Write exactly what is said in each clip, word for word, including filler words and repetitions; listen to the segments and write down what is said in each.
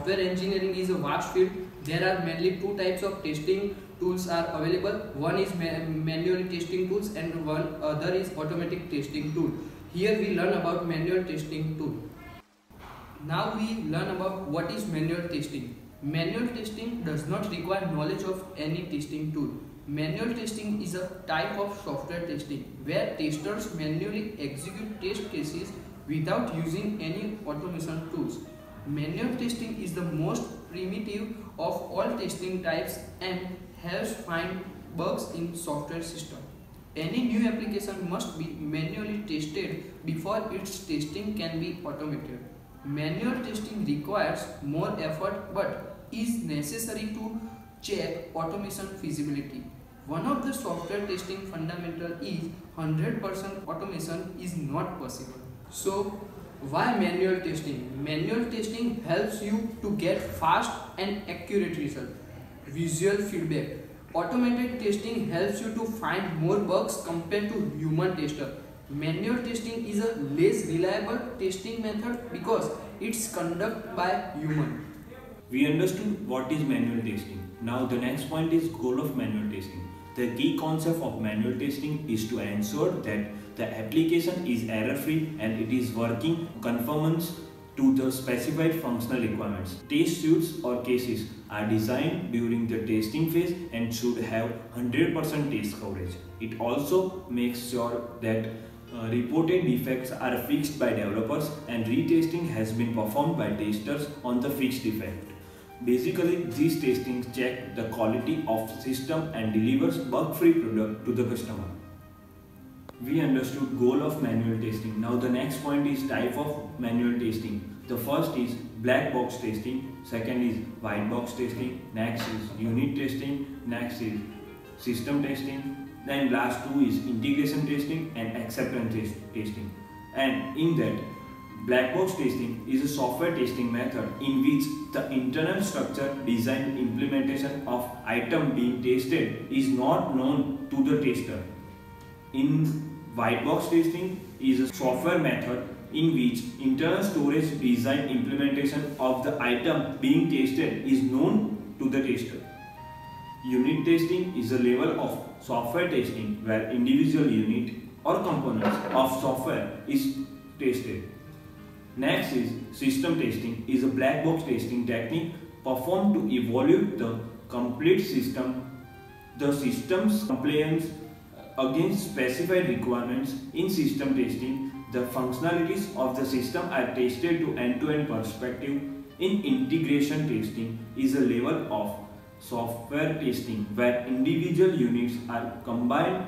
software engineering is a vast field. There are mainly two types of testing tools are available. One is ma manual testing tools and one other is automatic testing tool. Here we learn about manual testing tool. Now we learn about what is manual testing. Manual testing does not require knowledge of any testing tool. Manual testing is a type of software testing where testers manually execute test cases without using any automation tools. Manual testing is the most primitive of all testing types and helps find bugs in software system. Any new application must be manually tested before its testing can be automated. Manual testing requires more effort but is necessary to check automation feasibility. One of the software testing fundamental is one hundred percent automation is not possible. So why manual testing? Manual testing helps you to get fast and accurate result. Visual feedback. Automated testing helps you to find more bugs compared to human tester. Manual testing is a less reliable testing method because it's conducted by human. We understood what is manual testing. Now the next point is goal of manual testing. The key concept of manual testing is to ensure that the application is error-free and it is working conformance to the specified functional requirements. Test suites or cases are designed during the testing phase and should have one hundred percent test coverage. It also makes sure that uh, reported defects are fixed by developers and retesting has been performed by testers on the fixed defect. Basically, these testings check the quality of system and delivers bug-free product to the customer. We understood goal of manual testing. Now the next point is type of manual testing. The first is black box testing, second is white box testing, next is unit testing, next is system testing, then last two is integration testing and acceptance test testing. And in that, black box testing is a software testing method in which the internal structure, design, implementation of item being tested is not known to the tester. In white box testing is a software method in which internal storage, design, implementation of the item being tested is known to the tester. Unit testing is a level of software testing where individual unit or components of software is tested. Next is system testing is a black box testing technique performed to evaluate the complete system, the system's compliance against specified requirements. In system testing, the functionalities of the system are tested to end-to-end perspective. In integration testing is a level of software testing where individual units are combined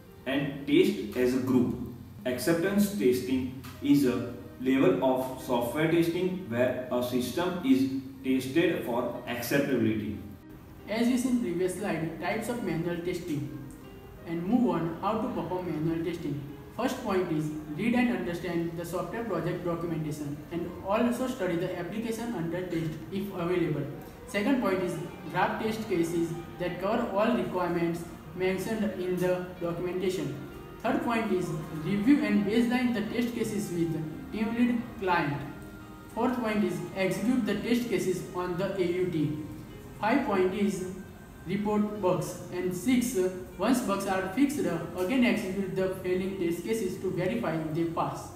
and tested as a group. Acceptance testing is a level of software testing where a system is tested for acceptability. As we seen previous slide, types of manual testing, and move on how to perform manual testing. First point is read and understand the software project documentation and also study the application under test if available. Second point is draft test cases that cover all requirements mentioned in the documentation. Third point is review and baseline the test cases with team lead client. Fourth point is execute the test cases on the A U T. Five point is report bugs, and six, once bugs are fixed, again execute the failing test cases to verify they pass.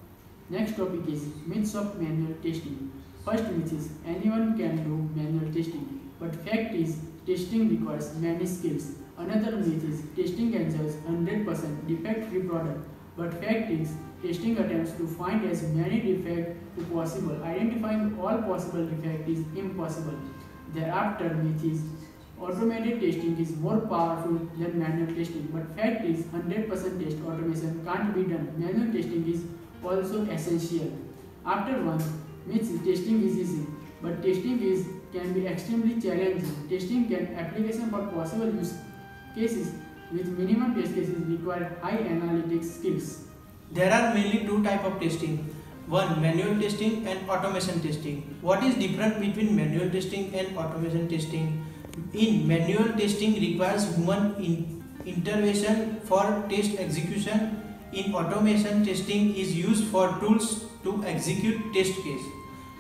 Next topic is myths of manual testing. First myth is anyone can do manual testing, but fact is testing requires many skills. Another myth is testing ensures one hundred percent defect-free product, but fact is testing attempts to find as many defects as possible. Identifying all possible defects is impossible. Thereafter myth is automated testing is more powerful than manual testing, but fact is one hundred percent test automation can't be done. Manual testing is also essential. After one, myth is testing is easy, but testing is can be extremely challenging. Testing can application for possible use cases with minimum test cases require high analytics skills. There are mainly two types of testing. One, manual testing and automation testing. What is different between manual testing and automation testing? In manual testing requires human in intervention for test execution. In automation testing is used for tools to execute test case.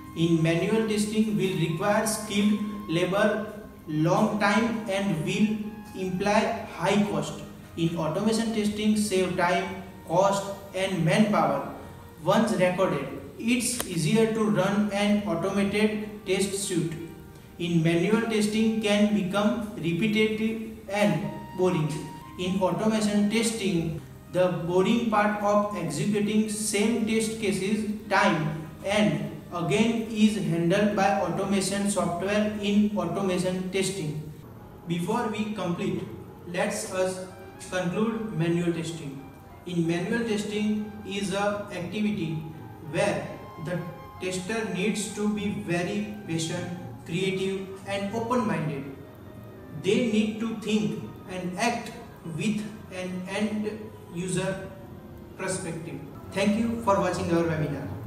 in manual testing will require skilled labor, long time and will imply high cost. In automation testing, save time, cost and manpower. Once recorded, it's easier to run an automated test suite. In manual testing can become repetitive and boring. In automation testing, the boring part of executing same test cases time and again is handled by automation software in automation testing. Before we complete, let's us conclude manual testing. In manual testing is a activity where the tester needs to be very patient, creative and open-minded. They need to think and act with an end user perspective. Thank you for watching our webinar.